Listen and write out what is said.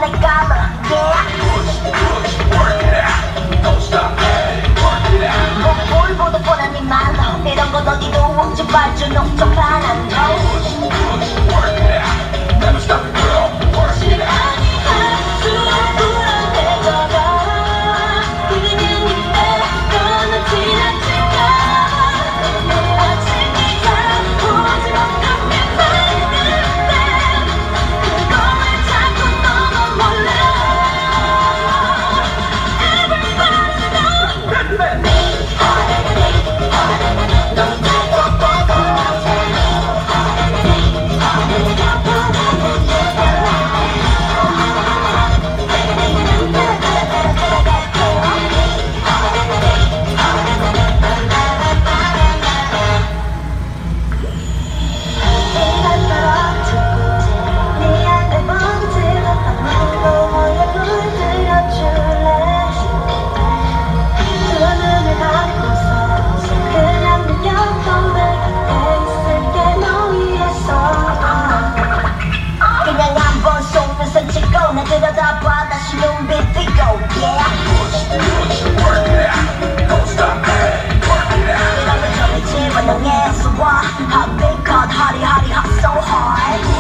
내 color, yeah. Work it out, don't stop, hey, work it out. 볼보다 뻔한 네 말로 이런 건 어디도 없지 발주 녹적한 한 Work it out, never stop it, girl. Work it out. 나 들여다봐 다시 눈빛 띄고 yeah. Work it out, don't stop, hey, work it out. 이런 걸 정해 집어넣어 예수와 Hot big cut, hotty hotty hot so hard.